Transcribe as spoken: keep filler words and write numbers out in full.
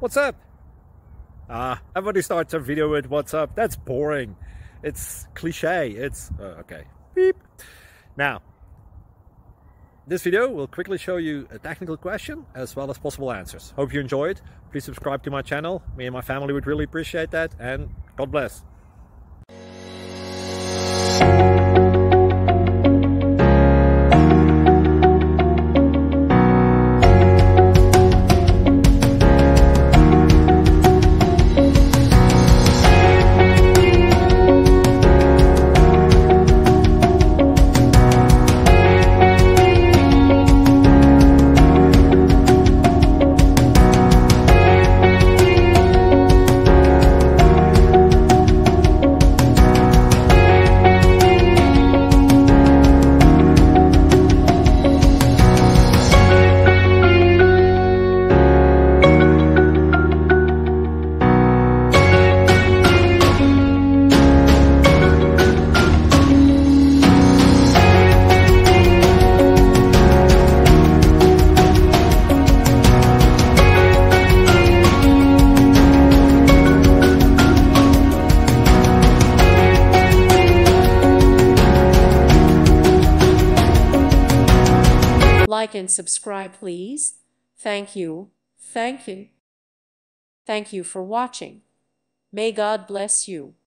What's up? Ah, everybody starts a video with what's up. That's boring. It's cliche. It's uh, okay. Beep. Now, this video will quickly show you a technical question as well as possible answers. Hope you enjoy it. Please subscribe to my channel. Me and my family would really appreciate that, and God bless. Like and subscribe, please. Thank you. Thank you. Thank you for watching. May God bless you.